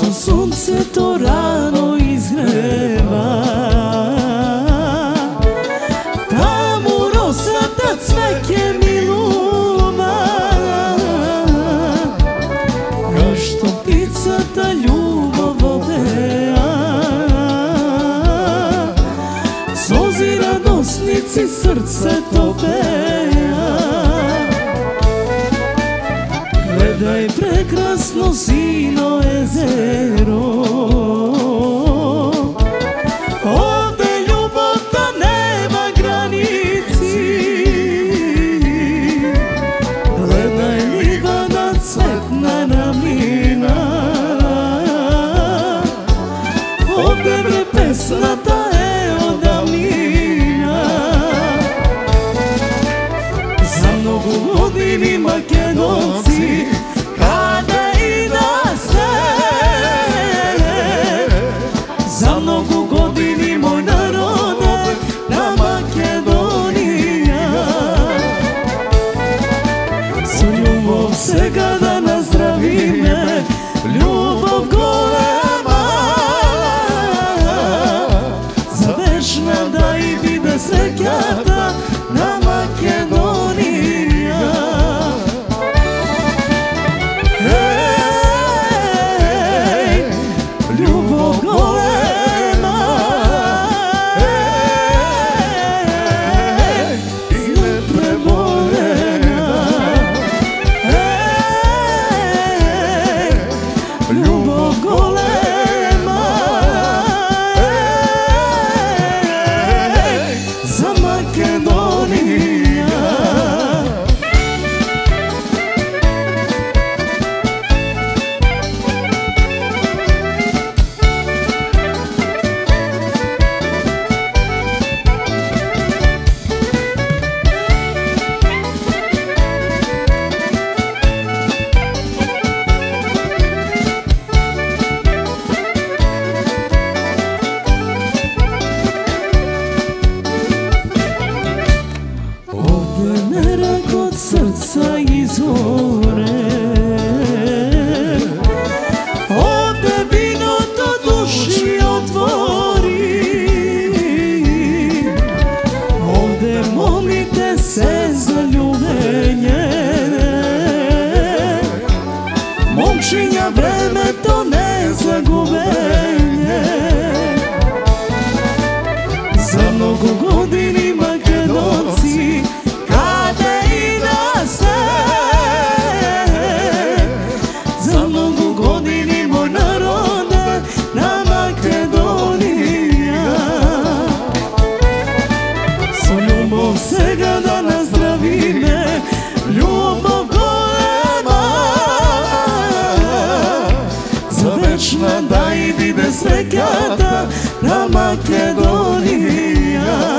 što sunce to rano izgreva. Tamo rosata cveke mi ljuba, kao što ptica ta ljubav vodea. Sozi radosnici srce topeja. Gledaj prekrasno sino jezero, ovde ljubota nema granici. Gledaj livada cvetna ravnina, ovde bre pesnata je od davnina. Za mnogo godini Makedonci kada i da se, za mnogo godini moj narode na Makedonija. Sa ljubav svega da nazdravi me, ljubav golema, za večna da i vide srećata na Makedonija. Hej, ljubav golema, i nepreboljena. Hej, ljubav golema, za Makedonija. Ovdje merak od srca izvore, ovdje vino to duši otvori. Ovdje molite se za ljubenje, momčinja vreme to ne za gubenje. Za mnogo godini Makedonci kada i da se, za mnogo godini moj narode na Makedonija. Sa ljubav svega da nazdravi me, ljubav golema, za večna da i vide srećata na Makedonija.